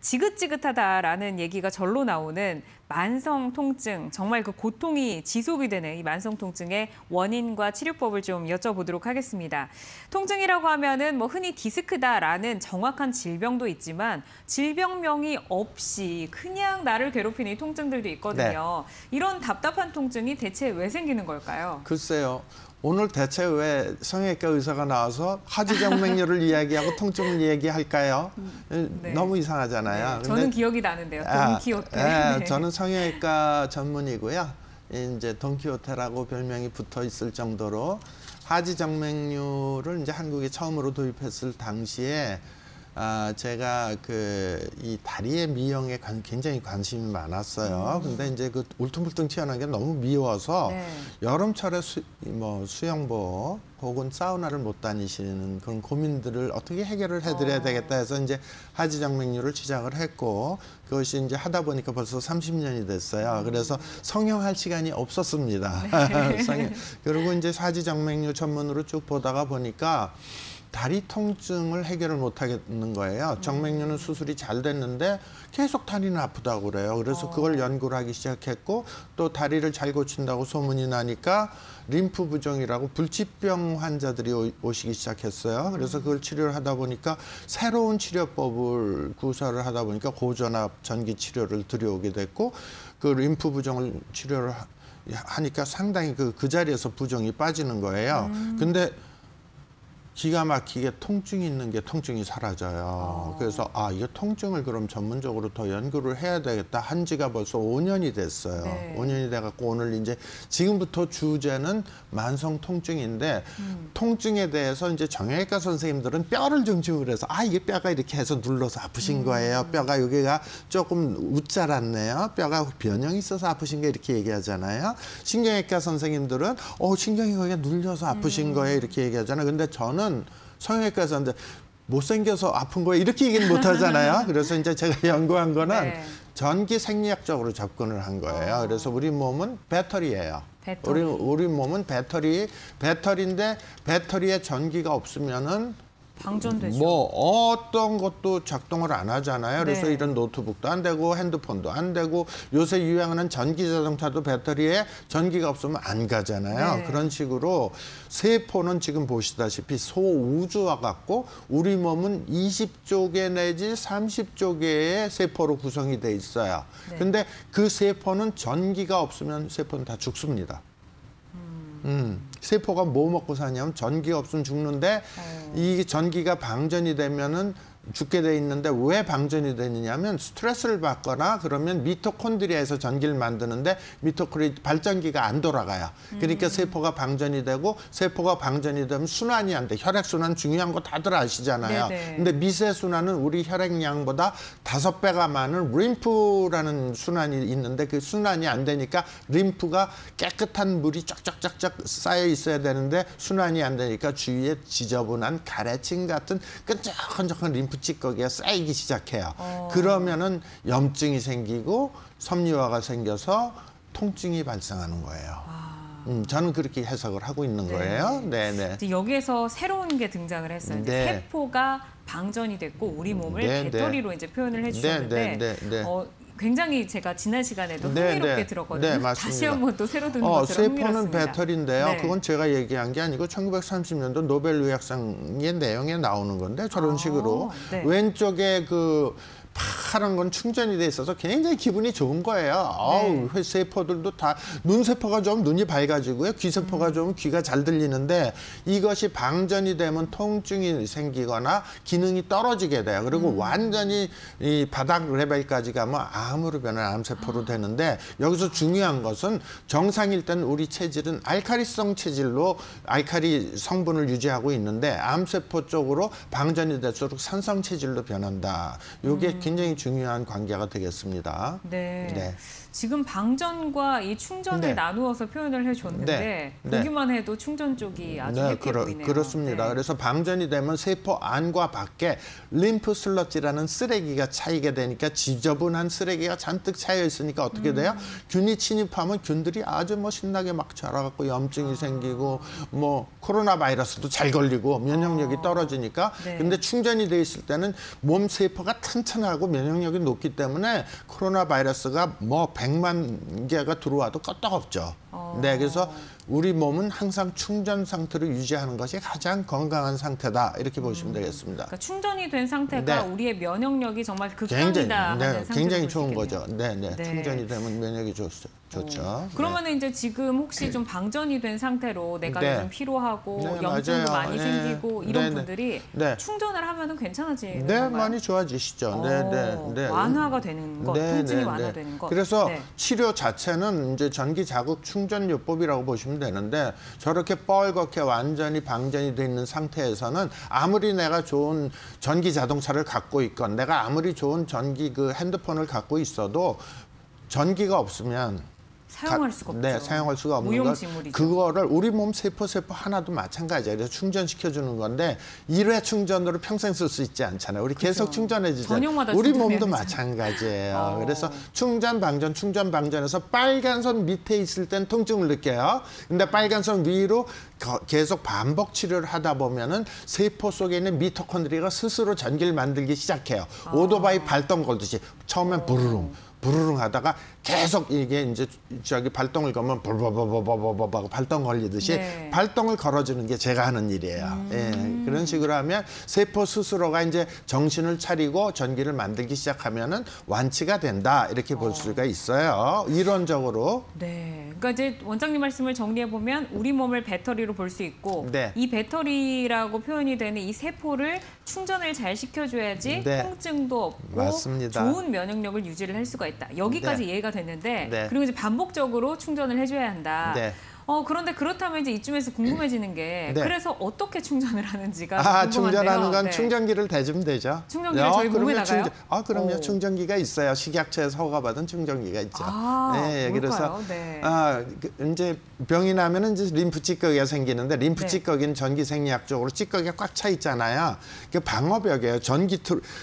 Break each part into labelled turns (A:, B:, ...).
A: 지긋지긋하다라는 얘기가 절로 나오는 만성 통증, 정말 그 고통이 지속이 되는 이 만성 통증의 원인과 치료법을 좀 여쭤보도록 하겠습니다. 통증이라고 하면은 뭐 흔히 디스크다라는 정확한 질병도 있지만 질병명이 없이 그냥 나를 괴롭히는 이 통증들도 있거든요. 네. 이런 답답한 통증이 대체 왜 생기는 걸까요?
B: 글쎄요. 오늘 대체 왜 성형외과 의사가 나와서 하지정맥류를 이야기하고 통증을 얘기할까요?
A: 네.
B: 너무 이상하잖아요.
A: 네, 저는 기억이 나는데요. 돈키호테.
B: 네. 저는 성형외과 전문이고요. 이제 돈키호테라고 별명이 붙어 있을 정도로 하지정맥류를 이제 한국에 처음으로 도입했을 당시에 제가 이 다리의 미용에 굉장히 관심이 많았어요. 근데 이제 그 울퉁불퉁 튀어나온 게 너무 미워서 네. 여름철에 수영복 혹은 사우나를 못 다니시는 그런 고민들을 어떻게 해결을 해드려야 되겠다 해서 이제 하지정맥류를 시작을 했고 그것이 이제 하다 보니까 벌써 30년이 됐어요. 그래서 성형할 시간이 없었습니다. 네. 그리고 이제 하지정맥류 전문으로 쭉 보다가 보니까 다리 통증을 해결을 못 하겠는 거예요. 정맥류는 수술이 잘 됐는데 계속 다리는 아프다고 그래요. 그래서 그걸 연구를 하기 시작했고 또 다리를 잘 고친다고 소문이 나니까 림프 부종이라고 불치병 환자들이 오시기 시작했어요. 그래서 그걸 치료를 하다 보니까 새로운 치료법을 구사를 하다 보니까 고전압 전기 치료를 들여오게 됐고 그 림프 부종을 치료를 하니까 상당히 그 자리에서 부종이 빠지는 거예요. 근데 기가 막히게 통증이 있는 게 통증이 사라져요. 그래서 이게 통증을 그럼 전문적으로 더 연구를 해야 되겠다 한 지가 벌써 5년이 됐어요. 네. 5년이 돼갖고 오늘 이제 지금부터 주제는 만성 통증인데 통증에 대해서 이제 정형외과 선생님들은 뼈를 중심으로 해서 이게 뼈가 이렇게 해서 눌러서 아프신 거예요. 뼈가 여기가 조금 웃자랐네요. 뼈가 변형이 있어서 아프신 게 이렇게 얘기하잖아요. 신경외과 선생님들은 신경이 거기가 눌려서 아프신 거예요. 이렇게 얘기하잖아요. 근데 저는 성형외과 의사인데 못생겨서 아픈 거예요. 이렇게 얘기는 못 하잖아요. 그래서 이제 제가 연구한 거는 네. 전기 생리학적으로 접근을 한 거예요. 그래서 우리 몸은 배터리예요. 우리 몸은 배터리인데 배터리에 전기가 없으면은
A: 방전되죠.
B: 어떤 것도 작동을 안 하잖아요. 그래서 네. 이런 노트북도 안 되고 핸드폰도 안 되고 요새 유행하는 전기 자동차도 배터리에 전기가 없으면 안 가잖아요. 네. 그런 식으로 세포는 지금 보시다시피 소우주와 같고 우리 몸은 20조 개 내지 30조 개의 세포로 구성이 돼 있어요. 네. 근데 그 세포는 전기가 없으면 세포는 다 죽습니다. 세포가 뭐 먹고 사냐면 전기가 없으면 죽는데 이 전기가 방전이 되면은 죽게 돼 있는데 왜 방전이 되느냐면 스트레스를 받거나 그러면 미토콘드리아에서 전기를 만드는데 미토콘드리아 발전기가 안 돌아가요. 그러니까 세포가 방전이 되고 세포가 방전이 되면 순환이 안 돼. 혈액순환 중요한 거 다들 아시잖아요. 네네. 근데 미세순환은 우리 혈액량보다 5배가 많은 림프라는 순환이 있는데 그 순환이 안 되니까 림프가 깨끗한 물이 쫙쫙쫙쫙 쌓여 있어야 되는데 순환이 안 되니까 주위에 지저분한 가래침 같은 끈적끈적한 림프 찌꺼기가 쌓이기 시작해요. 그러면은 염증이 생기고 섬유화가 생겨서 통증이 발생하는 거예요. 저는 그렇게 해석을 하고 있는 거예요. 네네.
A: 여기에서 새로운 게 등장을 했어요. 네. 세포가 방전이 됐고 우리 몸을 배터리로 이제 표현을 해주셨는데 굉장히 제가 지난 시간에도 흥미롭게 들었거든요.
B: 네,
A: 다시 한번 또 새로 듣는 것처럼
B: 세포는
A: 흥미롭습니다.
B: 배터리인데요. 네. 그건 제가 얘기한 게 아니고 1930년도 노벨 의학상의 내용에 나오는 건데 저런 식으로 네. 왼쪽에 파란 건 충전이 돼 있어서 굉장히 기분이 좋은 거예요. 네. 세포들도 다 눈세포가 좀 눈이 밝아지고요. 귀세포가 좀 귀가 잘 들리는데 이것이 방전이 되면 통증이 생기거나 기능이 떨어지게 돼요. 그리고 완전히 이 바닥 레벨까지 가면 암으로 변한 암세포로 되는데 여기서 중요한 것은 정상일 때는 우리 체질은 알카리성 체질로 알카리 성분을 유지하고 있는데 암세포 쪽으로 방전이 될수록 산성 체질로 변한다. 이게 굉장히 중요한 관계가 되겠습니다.
A: 네. 네. 지금 방전과 이 충전을 나누어서 표현을 해줬는데 보기만 해도 충전 쪽이 아주 예쁘게 보이네요.
B: 그렇습니다. 그래서 방전이 되면 세포 안과 밖에 림프 슬러지라는 쓰레기가 차이게 되니까 지저분한 쓰레기가 잔뜩 차여 있으니까 어떻게 돼요? 균이 침입하면 균들이 아주 신나게 막 자라갖고 염증이 생기고 코로나 바이러스도 잘 걸리고 면역력이 떨어지니까 근데 충전이 돼 있을 때는 몸 세포가 튼튼하고 면역력이 면역력이 높기 때문에 코로나 바이러스가 뭐 100만 개가 들어와도 끄떡없죠. 네, 그래서 우리 몸은 항상 충전 상태를 유지하는 것이 가장 건강한 상태다. 이렇게 보시면 되겠습니다.
A: 그러니까 충전이 된 상태가
B: 네.
A: 우리의 면역력이 정말 극강이다 하는 상태로
B: 굉장히
A: 볼 수
B: 좋은
A: 있겠네요.
B: 거죠. 네, 네.
A: 네.
B: 충전이 되면 면역이 좋죠.
A: 그러면은 이제 지금 혹시 좀 방전이 된 상태로 내가
B: 네.
A: 요즘 피로하고
B: 네,
A: 염증도
B: 맞아요.
A: 많이
B: 네.
A: 생기고 이런
B: 네, 네.
A: 분들이
B: 네.
A: 충전을 하면은 괜찮아지는
B: 네,
A: 건가요?
B: 많이 좋아지시죠. 네, 네, 네.
A: 완화가 되는 것,
B: 네,
A: 통증이
B: 네,
A: 완화되는
B: 네.
A: 것.
B: 그래서
A: 네.
B: 치료 자체는 이제 전기 자극 충전요법이라고 보시면 되는데 저렇게 뻘겋게 완전히 방전이 돼 있는 상태에서는 아무리 내가 좋은 전기 자동차를 갖고 있건 내가 아무리 좋은 전기 그 핸드폰을 갖고 있어도 전기가 없으면
A: 사용할 수가 없죠.
B: 네, 사용할 수가 없는 것.
A: 무용지물이죠.
B: 그거를 우리 몸 세포 하나도 마찬가지예요. 그래서 충전시켜 주는 건데 1회 충전으로 평생 쓸 수 있지 않잖아요. 우리 계속
A: 그렇죠.
B: 충전해 주잖아요.
A: 저녁마다
B: 우리
A: 충전해야
B: 몸도
A: 되잖아요.
B: 마찬가지예요. 그래서 충전 방전에서 빨간 선 밑에 있을 땐 통증을 느껴요. 근데 빨간 선 위로 계속 반복 치료를 하다 보면은 세포 속에 있는 미토콘드리아가 스스로 전기를 만들기 시작해요. 오토바이 발동 걸듯이 처음엔 부르릉 하다가 계속 이게 이제 저기 발동을 걸면 벌벌벌벌벌벌 발동 걸리듯이
A: 네.
B: 발동을 걸어주는 게 제가 하는 일이에요. 예, 그런 식으로 하면 세포 스스로가 이제 정신을 차리고 전기를 만들기 시작하면은 완치가 된다 이렇게 볼 수가 있어요. 이론적으로.
A: 네, 그러니까 이제 원장님 말씀을 정리해 보면 우리 몸을 배터리로 볼 수 있고
B: 네.
A: 이 배터리라고 표현이 되는 이 세포를 충전을 잘 시켜줘야지
B: 네.
A: 통증도 없고
B: 맞습니다.
A: 좋은 면역력을 유지를 할 수가 있다. 여기까지
B: 네.
A: 이해가 됐는데
B: 네.
A: 그리고 이제 반복적으로 충전을 해줘야 한다.
B: 네.
A: 그런데 그렇다면 이제 이쯤에서 궁금해지는 게
B: 네.
A: 그래서 어떻게 충전을 하는지가 궁금한데요.
B: 충전하는 건
A: 네.
B: 충전기를 대주면 되죠.
A: 충전기를 저희 몸에 나가요?
B: 그럼요.
A: 오.
B: 충전기가 있어요. 식약처에서 허가받은 충전기가 있죠.
A: 뭘까요?
B: 그래서
A: 네.
B: 이제 병이 나면은 이제 림프 찌꺼기가 생기는데 림프
A: 네.
B: 찌꺼기는 전기 생리학적으로 찌꺼기가 꽉 차 있잖아요. 그 방어벽이에요. 전기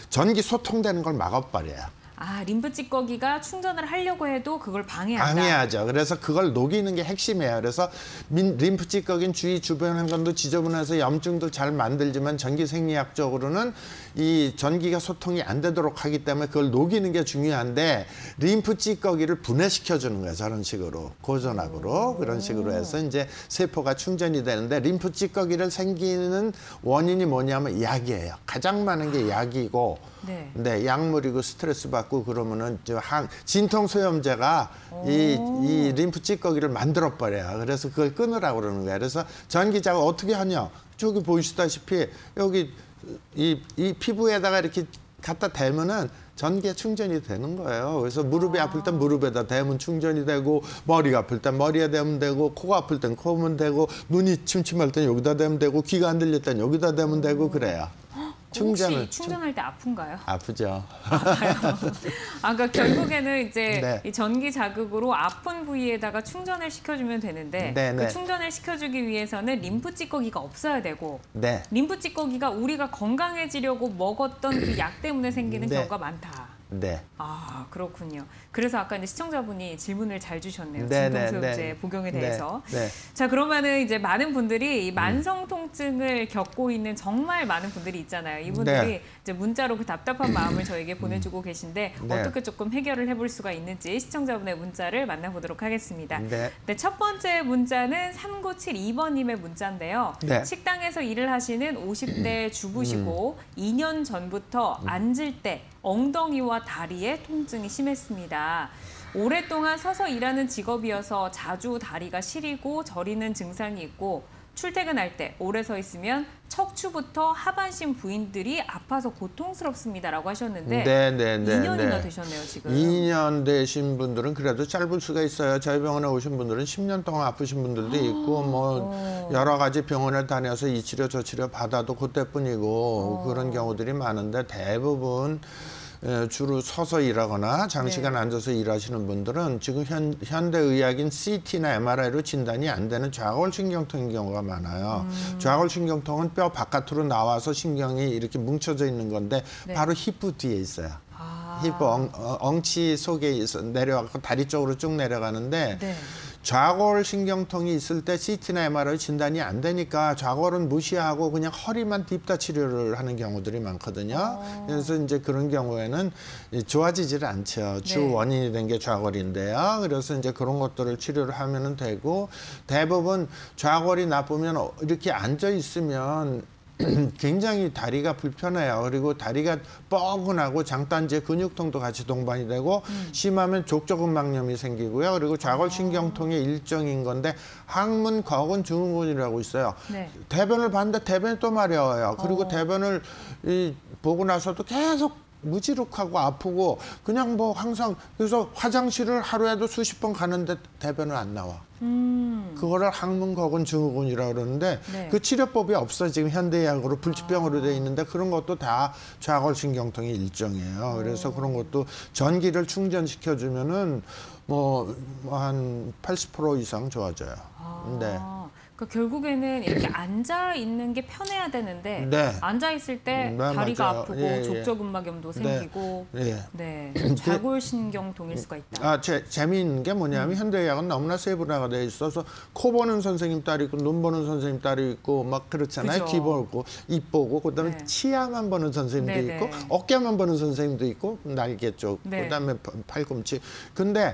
B: 소통되는 걸 막아버려요.
A: 림프 찌꺼기가 충전을 하려고 해도 그걸 방해한다.
B: 방해하죠. 그래서 그걸 녹이는 게 핵심이에요. 그래서 림프 찌꺼기는 주위 주변 환경도 지저분해서 염증도 잘 만들지만 전기 생리학적으로는 이 전기가 소통이 안 되도록 하기 때문에 그걸 녹이는 게 중요한데 림프 찌꺼기를 분해시켜 주는 거예요. 저런 식으로 고전압으로 그런 식으로 해서 이제 세포가 충전이 되는데 림프 찌꺼기를 생기는 원인이 뭐냐면 약이에요. 가장 많은 게 약이고
A: 네.
B: 약물이고 스트레스 받고 그러면은 진통소염제가 이 림프 찌꺼기를 만들어 버려요. 그래서 그걸 끊으라고 그러는 거예요. 그래서 전기자가 어떻게 하냐? 저기 보시다시피 여기 이 피부에다가 이렇게 갖다 대면은 전기가 충전이 되는 거예요. 그래서 무릎이 아플 땐 무릎에다 대면 충전이 되고 머리가 아플 땐 머리에 대면 되고 코가 아플 땐 코면 되고 눈이 침침할 땐 여기다 대면 되고 귀가 안 들릴 땐 여기다 대면 되고 그래요.
A: 혹시 충전할 때 아픈가요?
B: 아프죠.
A: 그러니까 결국에는 이제
B: 네.
A: 이 전기 자극으로 아픈 부위에다가 충전을 시켜주면 되는데
B: 네,
A: 그
B: 네.
A: 충전을 시켜주기 위해서는 림프 찌꺼기가 없어야 되고
B: 네.
A: 림프 찌꺼기가 우리가 건강해지려고 먹었던 그 약 때문에 생기는
B: 네.
A: 경우가 많다.
B: 네.
A: 그렇군요. 그래서 아까 이제 시청자분이 질문을 잘 주셨네요.
B: 네,
A: 진통소염제
B: 네, 네.
A: 복용에 대해서.
B: 네.
A: 자, 그러면은 이제 많은 분들이 이 만성 통증을 겪고 있는 정말 많은 분들이 있잖아요. 이분들이
B: 네.
A: 이제 문자로 그 답답한 마음을 저에게 보내주고 계신데
B: 네.
A: 어떻게 조금 해결을 해볼 수가 있는지 시청자분의 문자를 만나보도록 하겠습니다.
B: 네.
A: 네, 첫 번째 문자는 3972번님의 문자인데요.
B: 네.
A: 식당에서 일을 하시는 50대 주부시고 2년 전부터 앉을 때 엉덩이와 다리에 통증이 심했습니다. 오랫동안 서서 일하는 직업이어서 자주 다리가 시리고 저리는 증상이 있고 출퇴근할 때 오래 서 있으면 척추부터 하반신 부위들이 아파서 고통스럽습니다라고 하셨는데 2년이나 되셨네요, 지금.
B: 2년 되신 분들은 그래도 짧을 수가 있어요. 저희 병원에 오신 분들은 10년 동안 아프신 분들도 있고 뭐 여러 가지 병원에 다녀서 이 치료 저 치료 받아도 그때뿐이고 그런 경우들이 많은데 대부분 주로 서서 일하거나 장시간
A: 네.
B: 앉아서 일하시는 분들은 지금 현대의학인 CT나 MRI로 진단이 안 되는 좌골신경통인 경우가 많아요. 좌골신경통은 뼈 바깥으로 나와서 신경이 이렇게 뭉쳐져 있는 건데
A: 네.
B: 바로 힙부 뒤에 있어요. 힙부 엉치 속에 내려가고 다리 쪽으로 쭉 내려가는데
A: 네.
B: 좌골 신경통이 있을 때 CT나 MRI 진단이 안 되니까 좌골은 무시하고 그냥 허리만 딥다 치료를 하는 경우들이 많거든요. 그래서 이제 그런 경우에는 좋아지질 않죠. 주
A: 네.
B: 원인이 된 게 좌골인데요. 그래서 이제 그런 것들을 치료를 하면은 되고, 대부분 좌골이 나쁘면 이렇게 앉아 있으면 굉장히 다리가 불편해요. 그리고 다리가 뻐근하고 장단지에 근육통도 같이 동반이 되고 심하면 족저근막염이 생기고요. 그리고 좌골신경통의 일종인 건데 항문 거근 증후군이라고 있어요.
A: 네.
B: 대변을 봤는데 대변이 또 마려워요. 그리고 대변을 보고 나서도 계속 무지룩하고 아프고 그냥 뭐 항상 그래서 화장실을 하루에도 수십 번 가는데 대변은 안 나와. 그거를 항문거근 증후군이라고 그러는데
A: 네.
B: 그 치료법이 없어. 지금 현대의학으로 불치병으로 돼 있는데 그런 것도 다 좌골신경통의 일종이에요. 그래서 그런 것도 전기를 충전시켜주면은 뭐 한 80% 이상 좋아져요. 네.
A: 그러니까 결국에는 이렇게 앉아 있는 게 편해야 되는데
B: 네.
A: 앉아 있을 때
B: 네,
A: 다리가
B: 맞아요.
A: 아프고
B: 예, 예.
A: 족저근막염도 생기고
B: 예.
A: 네. 좌골신경통일 수가 있다.
B: 재미있는 게 뭐냐면 현대의학은 너무나 세분화가 돼 있어서 코 보는 선생님 딸이 있고 눈 보는 선생님 딸이 있고 막 그렇잖아요.
A: 그죠.
B: 귀 보고 입 보고 그다음에
A: 네.
B: 치아만 보는 선생님도
A: 네네.
B: 있고 어깨만 보는 선생님도 있고 날개 쪽
A: 네.
B: 그다음에 팔꿈치. 근데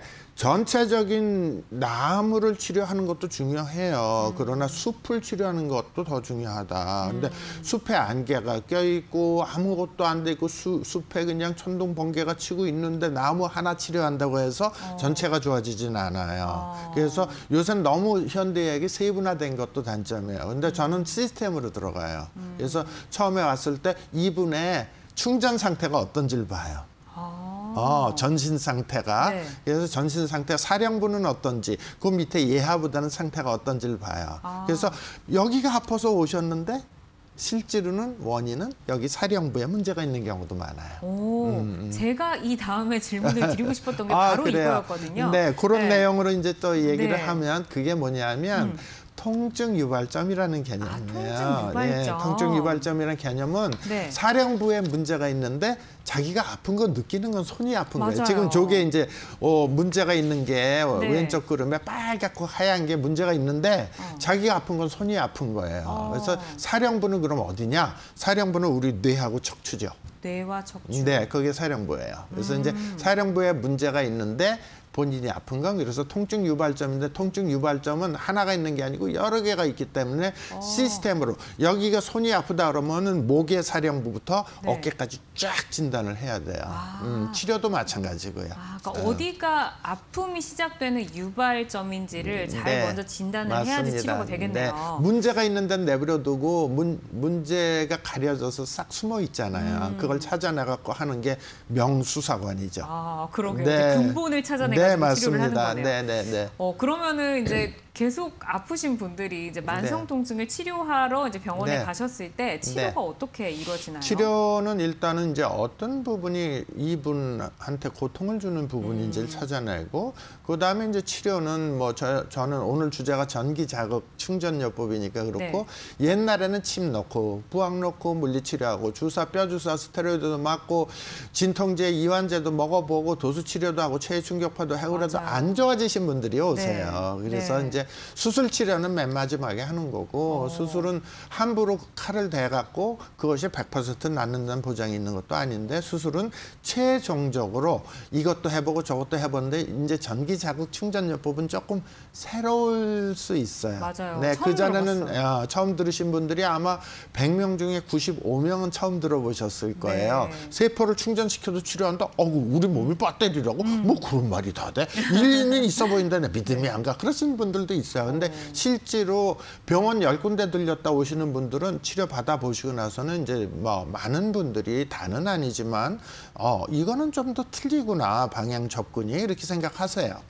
B: 전체적인 나무를 치료하는 것도 중요해요. 그러나 숲을 치료하는 것도 더 중요하다. 근데 숲에 안개가 껴있고 아무것도 안 돼 있고 숲에 그냥 천둥 번개가 치고 있는데 나무 하나 치료한다고 해서 전체가 좋아지진 않아요. 그래서 요새는 너무 현대의학이 세분화된 것도 단점이에요. 근데 저는 시스템으로 들어가요. 그래서 처음에 왔을 때 이분의 충전 상태가 어떤지를 봐요. 전신 상태가.
A: 네.
B: 그래서 전신 상태, 사령부는 어떤지, 그 밑에 예하보다는 상태가 어떤지를 봐요. 그래서 여기가 아파서 오셨는데 실제로는 원인은 여기 사령부에 문제가 있는 경우도 많아요.
A: 제가 이 다음에 질문을 드리고 싶었던 게 바로
B: 그래요.
A: 이거였거든요.
B: 네, 그런
A: 네.
B: 내용으로 이제 또 얘기를
A: 네.
B: 하면 그게 뭐냐면 통증 유발점이라는 개념이에요.
A: 통증 유발점.
B: 통증 유발점이라는 개념은
A: 네.
B: 사령부에 문제가 있는데 자기가 아픈 거 느끼는 건 손이 아픈
A: 맞아요.
B: 거예요. 지금 저게 이제 문제가 있는 게
A: 네.
B: 왼쪽 그름에 빨갛고 하얀 게 문제가 있는데 자기가 아픈 건 손이 아픈 거예요. 그래서 사령부는 그럼 어디냐? 사령부는 우리 뇌하고 척추죠.
A: 뇌와 척추.
B: 네, 그게 사령부예요. 그래서 이제 사령부에 문제가 있는데 본인이 아픈 건 그래서 통증 유발점인데 통증 유발점은 하나가 있는 게 아니고 여러 개가 있기 때문에 시스템으로 여기가 손이 아프다 그러면은 목의 사령부부터
A: 네.
B: 어깨까지 쫙 진단을 해야 돼요. 치료도 마찬가지고요.
A: 그러니까 어디가 아픔이 시작되는 유발점인지를 잘
B: 네,
A: 먼저 진단을 해야지 치료가 되겠네요.
B: 네. 문제가 있는 데는 내버려두고 문제가 가려져서 싹 숨어 있잖아요. 그걸 찾아내갖고 하는 게 명수사관이죠.
A: 그러게요.
B: 네.
A: 이제 근본을 찾아내가지고
B: 네,
A: 치료를 하는
B: 맞습니다.
A: 거네요.
B: 네.
A: 그러면은 이제 계속 아프신 분들이 이제 만성 통증을 치료하러 이제 병원에
B: 네.
A: 가셨을 때 치료가 어떻게 이루어지나요?
B: 치료는 일단은 이제 어떤 부분이 이분한테 고통을 주는 부분인지를 찾아내고 그다음에 이제 치료는 뭐 저는 오늘 주제가 전기 자극 충전요법이니까 그렇고 옛날에는 침 넣고 부항 넣고 물리치료하고 주사 뼈 주사 스테로이드도 맞고 진통제 이완제도 먹어보고 도수 치료도 하고 체외 충격파도 하고 그래도 안 좋아지신 분들이 오세요. 그래서 이제 수술 치료는 맨 마지막에 하는 거고 수술은 함부로 칼을 대갖고 그것이 100% 낫는다는 보장이 있는 것도 아닌데 수술은 최종적으로 이것도 해보고 저것도 해보는데 이제 전기 자극 충전요법은 조금 새로울 수 있어요.
A: 맞아요.
B: 네,
A: 처음
B: 그전에는 처음 들으신 분들이 아마 100명 중에 95명은 처음 들어보셨을 거예요. 세포를 충전시켜도 치료한다? 우리 몸이 배터리라고? 뭐 그런 말이 다 돼? 일리는 있어 보인다. 내 믿음이 안 가. 그러신 분들도 있어요. 근데 실제로 병원 10군데 들렸다 오시는 분들은 치료 받아 보시고 나서는 이제 뭐 많은 분들이 다는 아니지만 이거는 좀 더 틀리구나. 방향 접근이 이렇게 생각하세요.